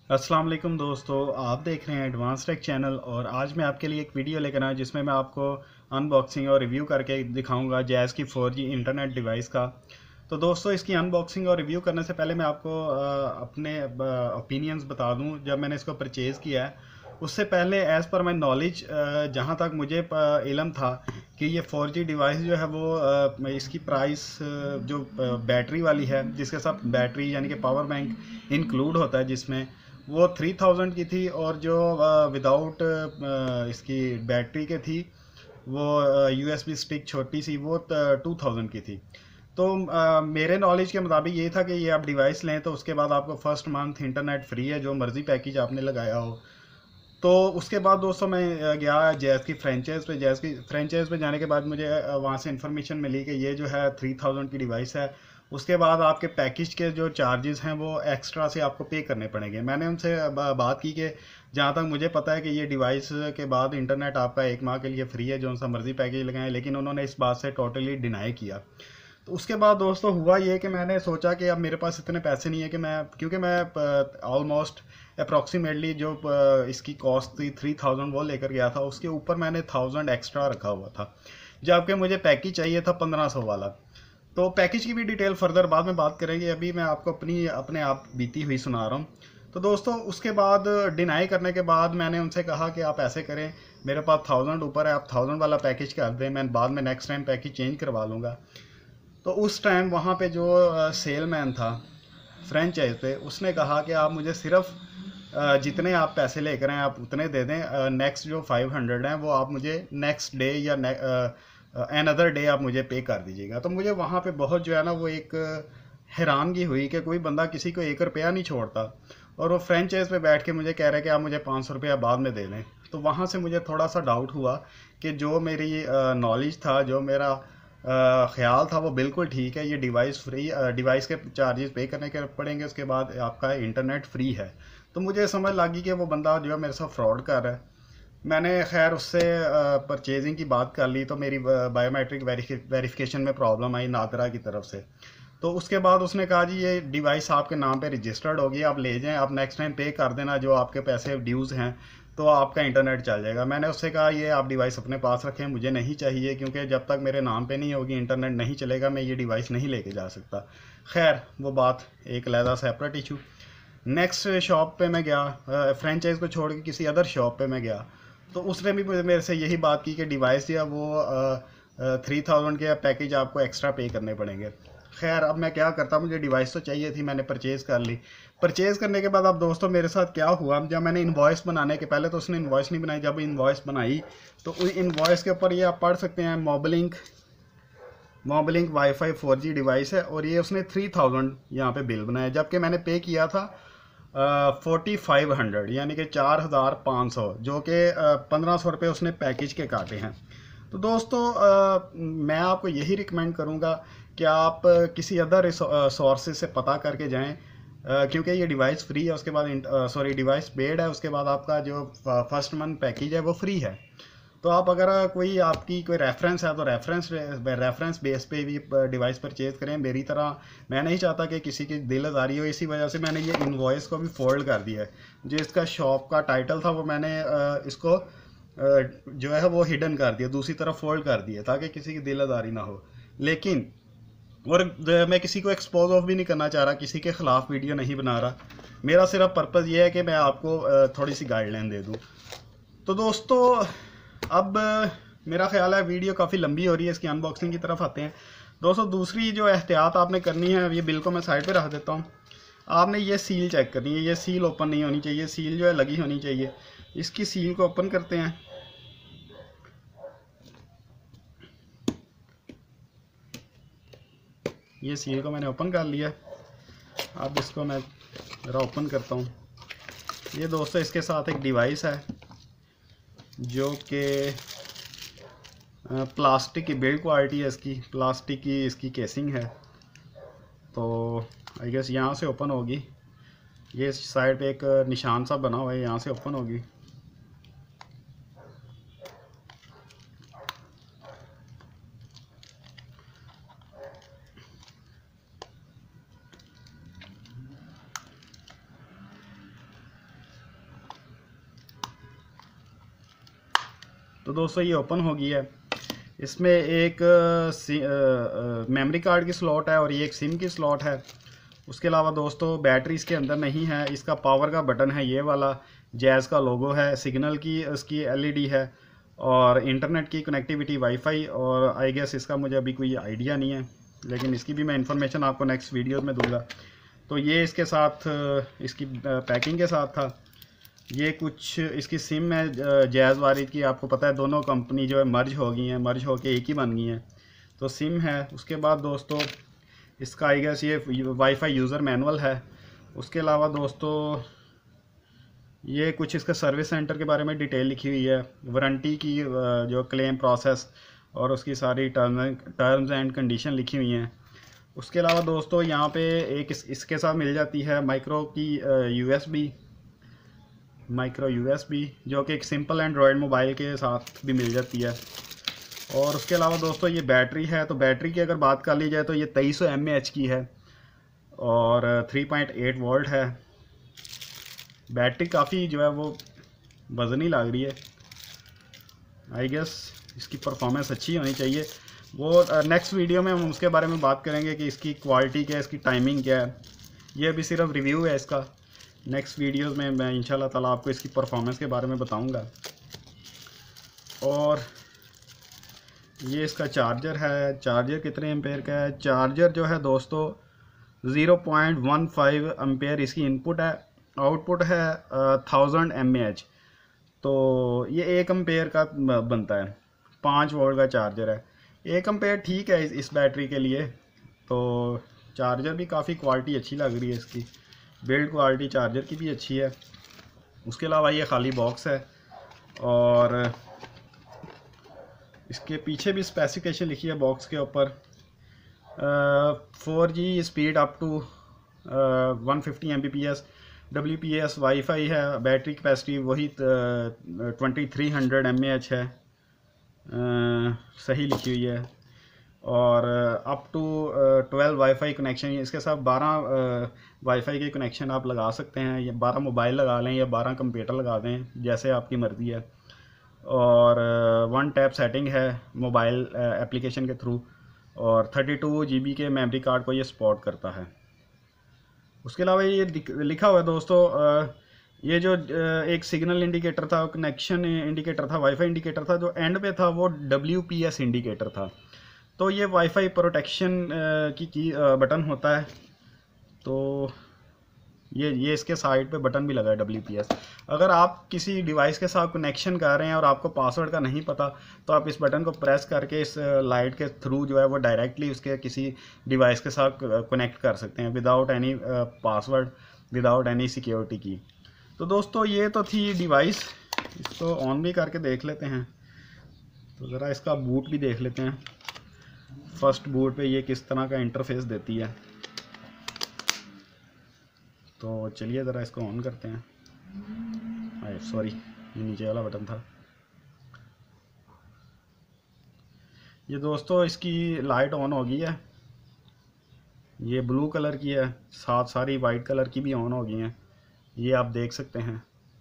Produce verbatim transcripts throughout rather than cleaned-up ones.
अस्सलाम वालेकुम दोस्तों, आप देख रहे हैं एडवांस टेक चैनल। और आज मैं आपके लिए एक वीडियो लेकर आया जिसमें मैं आपको अनबॉक्सिंग और रिव्यू करके दिखाऊंगा जैज़ की फोर जी इंटरनेट डिवाइस का। तो दोस्तों, इसकी अनबॉक्सिंग और रिव्यू करने से पहले मैं आपको अ, अपने ओपिनियंस बता दूं जब मैंने इसको परचेज़ किया है। उससे पहले एज़ पर माई नॉलेज, जहाँ तक मुझे प- इल्म था कि ये फोर जी डिवाइस जो है वो अ, इसकी प्राइस जो बैटरी वाली है, जिसके साथ बैटरी यानी कि पावर बैंक इंक्लूड होता है, जिसमें वो थ्री थाउजेंड की थी। और जो विदाउट इसकी बैटरी के थी वो यूएसबी स्टिक छोटी सी, वो टू थाउजेंड की थी। तो अ, मेरे नॉलेज के मुताबिक ये था कि ये आप डिवाइस लें तो उसके बाद आपको फर्स्ट मंथ इंटरनेट फ्री है, जो मर्ज़ी पैकेज आपने लगाया हो। तो उसके बाद दोस्तों मैं अ, गया जैज़ की फ्रेंचाइज पे। जैज़ की फ्रेंचाइज पे जाने के बाद मुझे अ, वहाँ से इन्फॉर्मेशन मिली कि ये जो है थ्री थाउजेंड की डिवाइस है। उसके बाद आपके पैकेज के जो चार्जेस हैं वो एक्स्ट्रा से आपको पे करने पड़ेंगे। मैंने उनसे ब- बात की कि जहाँ तक मुझे पता है कि ये डिवाइस के बाद इंटरनेट आपका एक माह के लिए फ्री है, जो सा मर्जी पैकेज लगाएं, लेकिन उन्होंने इस बात से टोटली डिनाई किया। तो उसके बाद दोस्तों हुआ ये कि मैंने सोचा कि अब मेरे पास इतने पैसे नहीं है कि मैं, क्योंकि मैं ऑलमोस्ट अप्रॉक्सीमेटली जो अ, इसकी कॉस्ट थी थ्री थाउजेंड वो लेकर गया था, उसके ऊपर मैंने थाउजेंड एक्स्ट्रा रखा हुआ था, जबकि मुझे पैकेज चाहिए था पंद्रह सौ वाला। तो पैकेज की भी डिटेल फर्दर बाद में बात करेंगे, अभी मैं आपको अपनी अपने आप बीती हुई सुना रहा हूँ। तो दोस्तों, उसके बाद डिनाई करने के बाद मैंने उनसे कहा कि आप ऐसे करें, मेरे पास थाउजेंड ऊपर है, आप थाउजेंड वाला पैकेज कर दें, मैं बाद में नेक्स्ट टाइम पैकेज चेंज करवा लूँगा। तो उस टाइम वहाँ पे जो सेलमैन था फ्रेंचाइज पे, उसने कहा कि आप मुझे सिर्फ अ, जितने आप पैसे लेकर आए आप उतने दे दें, नेक्स्ट जो फाइव हंड्रेड हैं वो आप मुझे नेक्स्ट डे या एन अदर डे आप मुझे पे कर दीजिएगा। तो मुझे वहाँ पे बहुत जो है ना वो एक हैरानगी हुई कि कोई बंदा किसी को एक रुपया नहीं छोड़ता, और वो फ्रेंचाइज पे बैठ के मुझे कह रहे कि आप मुझे पाँच सौ रुपया बाद में दे दें। तो वहाँ से मुझे थोड़ा सा डाउट हुआ कि जो मेरी नॉलेज था, जो मेरा अ, ख्याल था, वो बिल्कुल ठीक है। ये डिवाइस फ्री, डिवाइस के चार्जेस पे करने के पड़ेंगे, उसके बाद आपका इंटरनेट फ्री है। तो मुझे समझ लगी कि वो बंदा जो है मेरे साथ फ्रॉड कर रहा है। मैंने खैर उससे परचेजिंग की बात कर ली, तो मेरी बायोमेट्रिक वेरिफिकेशन में प्रॉब्लम आई नादरा की तरफ से। तो उसके बाद उसने कहा जी ये डिवाइस आपके नाम पे रजिस्टर्ड होगी, आप ले जाएं, आप नेक्स्ट टाइम पे कर देना जो आपके पैसे ड्यूज़ हैं, तो आपका इंटरनेट चल जाएगा। मैंने उससे कहा ये आप डिवाइस अपने पास रखें, मुझे नहीं चाहिए, क्योंकि जब तक मेरे नाम पे नहीं होगी इंटरनेट नहीं चलेगा, मैं ये डिवाइस नहीं लेके जा सकता। खैर वो बात एक अलहदा सेपरेट इशू। नेक्स्ट शॉप पे मैं गया, फ्रेंचाइज को छोड़ के किसी अदर शॉप पे मैं गया। तो उसने भी मुझे मेरे से यही बात की कि डिवाइस या वो थ्री थाउजेंड के पैकेज आपको एक्स्ट्रा पे करने पड़ेंगे। खैर अब मैं क्या करता, मुझे डिवाइस तो चाहिए थी, मैंने परचेज़ कर ली। परचेज़ करने के बाद अब दोस्तों मेरे साथ क्या हुआ, जब मैंने इनवॉइस बनाने के पहले तो उसने इनवॉइस नहीं बनाई, जब इनवॉइस बनाई तो उन इनवॉइस के ऊपर ये आप पढ़ सकते हैं Moblink Moblink WiFi four G device है, और ये उसने थ्री थाउजेंड यहाँ पे बिल बनाया, जबकि मैंने पे किया था फोर्टी फाइव हंड्रेड, यानी कि चार हज़ार पाँच सौ, जो कि पंद्रह सौ रुपये उसने पैकेज के काटे हैं। तो दोस्तों, अ, मैं आपको यही रिकमेंड करूँगा कि आप अ, किसी अदर सोर्सेज से पता करके जाएं, अ, क्योंकि ये डिवाइस फ्री है, उसके बाद सॉरी डिवाइस पेड है, उसके बाद आपका जो फर्स्ट मंथ पैकेज है वो फ्री है। तो आप अगर कोई आपकी कोई रेफरेंस है तो रेफरेंस रेफरेंस बेस पे भी डिवाइस परचेज करें मेरी तरह। मैं नहीं चाहता कि किसी की दिल आज़ारी हो, इसी वजह से मैंने ये इनवॉइस को भी फोल्ड कर दिया है। जो इसका शॉप का टाइटल था वो मैंने अ, इसको अ, जो है वो हिडन कर दिया, दूसरी तरफ फोल्ड कर दिया, ताकि किसी की दिल आज़ारी ना हो। लेकिन और द- मैं किसी को एक्सपोज ऑफ भी नहीं करना चाह रहा, किसी के ख़िलाफ़ वीडियो नहीं बना रहा। मेरा सिर्फ पर्पज़ ये है कि मैं आपको अ, थोड़ी सी गाइडलाइन दे दूँ। तो दोस्तों, अब मेरा ख्याल है वीडियो काफ़ी लंबी हो रही है, इसकी अनबॉक्सिंग की तरफ आते हैं। दोस्तों, दूसरी जो एहतियात आपने करनी है, ये बिल को मैं साइड पे रख देता हूँ। आपने ये सील चेक करनी है, ये सील ओपन नहीं होनी चाहिए, सील जो है लगी होनी चाहिए। इसकी सील को ओपन करते हैं। ये सील को मैंने ओपन कर लिया। अब इसको मैं ज़रा ओपन करता हूँ। ये दोस्तों इसके साथ एक डिवाइस है जो कि प्लास्टिक की बिल्ड क्वालिटी है, इसकी प्लास्टिक की इसकी केसिंग है। तो आई गेस यहाँ से ओपन होगी। ये साइड पे एक निशान सा बना हुआ है, यहाँ से ओपन होगी। तो दोस्तों ये ओपन हो गई है। इसमें एक मेमोरी कार्ड की स्लॉट है और ये एक सिम की स्लॉट है। उसके अलावा दोस्तों बैटरी इसके अंदर नहीं है। इसका पावर का बटन है ये वाला, जैज़ का लोगो है, सिग्नल की इसकी एलईडी है और इंटरनेट की कनेक्टिविटी वाईफाई, और आई गेस इसका मुझे अभी कोई आइडिया नहीं है, लेकिन इसकी भी मैं इंफॉर्मेशन आपको नेक्स्ट वीडियो में दूंगा। तो ये इसके साथ इसकी पैकिंग के साथ था। ये कुछ इसकी सिम है जैज़ वारिद की, आपको पता है दोनों कंपनी जो है मर्ज हो गई हैं, मर्ज होके एक ही बन गई हैं, तो सिम है। उसके बाद दोस्तों इसका आई गेस ये वाईफाई यूज़र मैनुअल है। उसके अलावा दोस्तों ये कुछ इसका सर्विस सेंटर के बारे में डिटेल लिखी हुई है, वारंटी की जो क्लेम प्रोसेस और उसकी सारी टर्म्स एंड कंडीशन लिखी हुई हैं। उसके अलावा दोस्तों यहाँ पे एक इस, इसके साथ मिल जाती है माइक्रो की यूएसबी माइक्रो यूएसबी जो कि एक सिंपल एंड्रॉयड मोबाइल के साथ भी मिल जाती है। और उसके अलावा दोस्तों ये बैटरी है, तो बैटरी की अगर बात कर ली जाए तो ये तेईस सौ एम ए एच की है और थ्री पॉइंट एट वोल्ट है। बैटरी काफ़ी जो है वो वज़नी लग रही है। आई गेस इसकी परफॉर्मेंस अच्छी होनी चाहिए। वो नेक्स्ट वीडियो में हम उसके बारे में बात करेंगे कि इसकी क्वालिटी क्या है, इसकी टाइमिंग क्या है। ये अभी सिर्फ रिव्यू है इसका। नेक्स्ट वीडियोस में मैं इंशाल्लाह ताला आपको इसकी परफॉर्मेंस के बारे में बताऊंगा। और ये इसका चार्जर है। चार्जर कितने एम्पेयर का है? चार्जर जो है दोस्तों zero point one five ampere इसकी इनपुट है, आउटपुट है थाउजेंड एम ए एच। तो ये एक एम्पेयर का बनता है, पाँच वोल्ट का चार्जर है। एक एम्पेयर ठीक है इस, इस बैटरी के लिए। तो चार्जर भी काफ़ी क्वालिटी अच्छी लग रही है इसकी, बिल्ड क्वालिटी चार्जर की भी अच्छी है। उसके अलावा ये खाली बॉक्स है और इसके पीछे भी स्पेसिफिकेशन लिखी है बॉक्स के ऊपर। Four G speed up to one fifty M B P S, W P S wifi है, बैटरी कैपेसिटी वही twenty three hundred M A H है, uh, सही लिखी हुई है। और up to twelve wifi connection, इसके साथ बारह वाईफाई के कनेक्शन आप लगा सकते हैं, या बारह मोबाइल लगा लें या बारह कंप्यूटर लगा दें, जैसे आपकी मर्ज़ी है। और वन टैप सेटिंग है मोबाइल एप्लीकेशन के थ्रू, और थर्टी टू जी बी के मेमोरी कार्ड को ये सपोर्ट करता है। उसके अलावा ये लिखा हुआ है दोस्तों, ये जो एक सिग्नल इंडिकेटर था, कनेक्शन इंडिकेटर था, वाईफाई इंडिकेटर था, जो एंड पे था वो डब्ल्यू पी एस इंडिकेटर था। तो ये वाईफाई प्रोटेक्शन की, की बटन होता है। तो ये ये इसके साइड पे बटन भी लगा है डब्ल्यू पी एस। अगर आप किसी डिवाइस के साथ कनेक्शन कर रहे हैं और आपको पासवर्ड का नहीं पता, तो आप इस बटन को प्रेस करके इस लाइट के थ्रू जो है वो डायरेक्टली उसके किसी डिवाइस के साथ कनेक्ट कर सकते हैं without any password, without any security की। तो दोस्तों ये तो थी डिवाइस, इसको ऑन भी करके देख लेते हैं। तो ज़रा इसका बूट भी देख लेते हैं। फर्स्ट बूट पे ये किस तरह का इंटरफेस देती है। तो चलिए ज़रा इसको ऑन करते हैं। अरे सॉरी, ये नीचे वाला बटन था। ये दोस्तों इसकी लाइट ऑन हो गई है, ये ब्लू कलर की है, साथ सारी वाइट कलर की भी ऑन हो गई हैं, ये आप देख सकते हैं।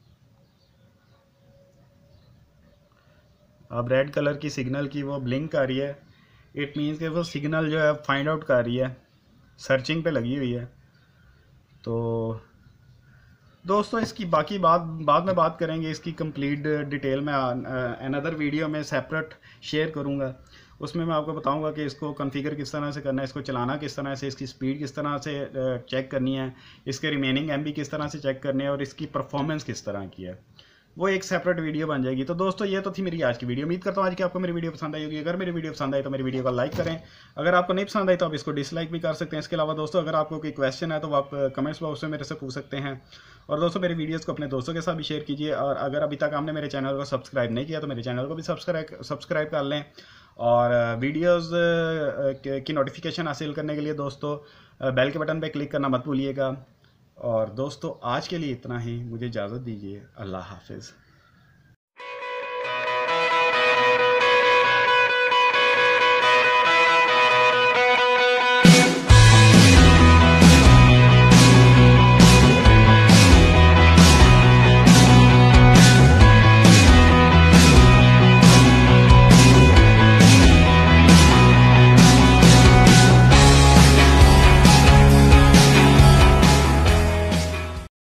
अब रेड कलर की सिग्नल की वो ब्लिंक कर रही है, इट मीन्स कि वो सिग्नल जो है फाइंड आउट कर रही है, सर्चिंग पे लगी हुई है। तो दोस्तों इसकी बाकी बात बाद में बात करेंगे, इसकी कंप्लीट डिटेल में अनदर वीडियो में सेपरेट शेयर करूंगा। उसमें मैं आपको बताऊंगा कि इसको कॉन्फ़िगर किस तरह से करना है, इसको चलाना किस तरह से, इसकी स्पीड किस तरह से चेक करनी है, इसके रिमेनिंग एम बी किस तरह से चेक करने हैं और इसकी परफॉर्मेंस किस तरह की है, वो एक सेपरेट वीडियो बन जाएगी। तो दोस्तों ये तो थी मेरी आज की वीडियो। उम्मीद करता हूँ आज की आपको मेरी वीडियो पसंद आई होगी। अगर मेरी वीडियो पसंद आई तो मेरी वीडियो को लाइक करें, अगर आपको नहीं पसंद आई तो आप इसको डिसलाइक भी कर सकते हैं। इसके अलावा दोस्तों अगर आपको कोई क्वेश्चन है तो आप कमेंट्स बॉक्स में मेरे से पूछ सकते हैं। और दोस्तों मेरी वीडियोज़ को अपने दोस्तों के साथ भी शेयर कीजिए, और अगर अभी तक आपने मेरे चैनल को सब्सक्राइब नहीं किया तो मेरे चैनल को भी सब्सक्राइब सब्सक्राइब कर लें। और वीडियोज़ की नोटिफिकेशन हासिल करने के लिए दोस्तों बेल के बटन पर क्लिक करना मत भूलिएगा। और दोस्तों आज के लिए इतना ही, मुझे इजाज़त दीजिए। अल्लाह हाफिज़।